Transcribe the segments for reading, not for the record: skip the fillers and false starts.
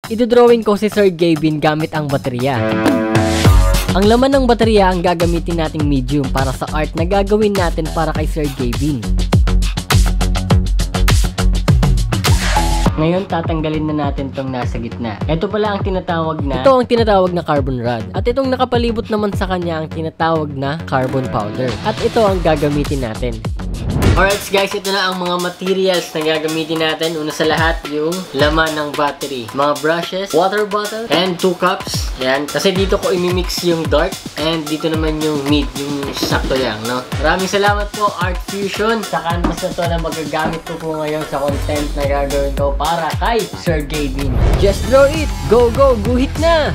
Idodrawing ko si Sir Gavin gamit ang baterya. Ang laman ng baterya ang gagamitin nating medium para sa art na gagawin natin para kay Sir Gavin. Ngayon, tatanggalin na natin tong nasa gitna. Ito pala ang tinatawag na carbon rod. At itong nakapalibot naman sa kanya ang tinatawag na carbon powder. At ito ang gagamitin natin. Alright guys, ito na ang mga materials na gagamitin natin. Una sa lahat, yung laman ng battery. Mga brushes, water bottle, and 2 cups. Yan. Kasi dito ko imimix yung dark and dito naman yung mid, yung sakto lang, no? Maraming salamat po, Art Fusion, sa canvas na to na magagamit ko po ngayon sa content na gagawin ko para kay Sir Gavin. Just draw it! Go, go! Guhit na!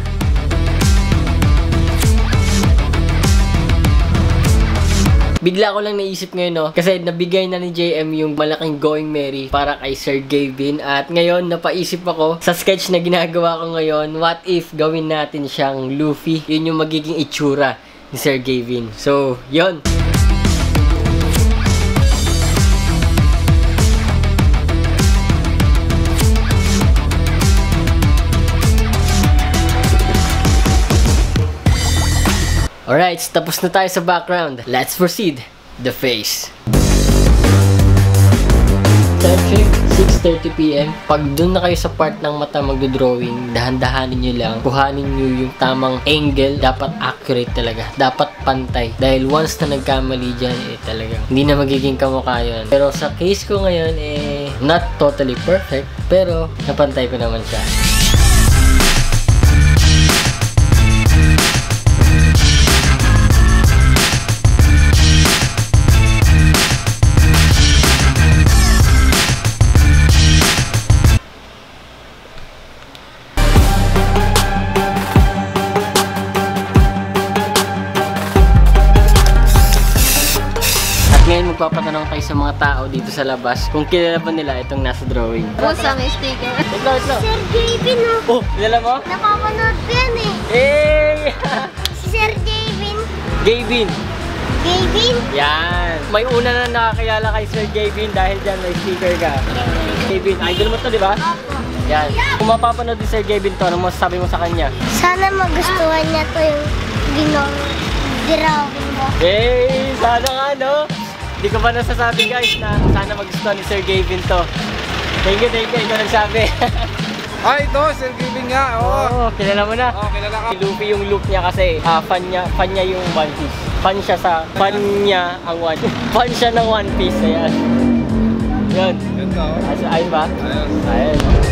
Bigla ko lang naisip ngayon, no? Kasi nabigay na ni JM yung malaking Going Merry para kay Sir Gavin. At ngayon, napaisip ako sa sketch na ginagawa ko ngayon, what if gawin natin siyang Luffy? Yun yung magiging itsura ni Sir Gavin. So, yun. Alright, tapos na tayo sa background. Let's proceed. The face. Time check, 6:30 PM. Pag dun na kayo sa part ng mata magdo-drawing, dahan-dahanin nyo lang. Kuhanin nyo yung tamang angle. Dapat accurate talaga. Dapat pantay. Dahil once na nagkamali dyan, talagang hindi na magiging kamukha yun. Pero sa case ko ngayon, not totally perfect. Pero napantay ko naman siya. Ngayon magpapatanong tayo sa mga tao dito sa labas kung kilala ba nila itong nasa drawing. Pusa, may sticker. Ito. Sir Gavin, oh. Oh, kilala mo? Nakapanood ko yan eh. Hey! Si Sir Gavin. Gavin. Gavin? Yan. May una na nakakilala kay Sir Gavin dahil dyan may sticker ka. Gavin, idol mo to, di ba? Opo. Yan. Kung mapapanood ni Sir Gavin to, ano masasabi mo sa kanya? Sana magustuhan niya to yung drawing mo. Hey! Sana nga, no? Hindi ko pa nasasabi guys na sana magustuhan ni Sir Gavin to. Thank you. Ikaw nagsabi. Ito, Sir Gavin nga. Oo, kilala mo na. Oo, kilala ka. Si Luffy yung look niya kasi fan niya yung One Piece. Fan niya ang One Piece. Fan siya ng One Piece. Ayan. Yun. Yun ka, oh. Ayun ba? Ayun. Ayun.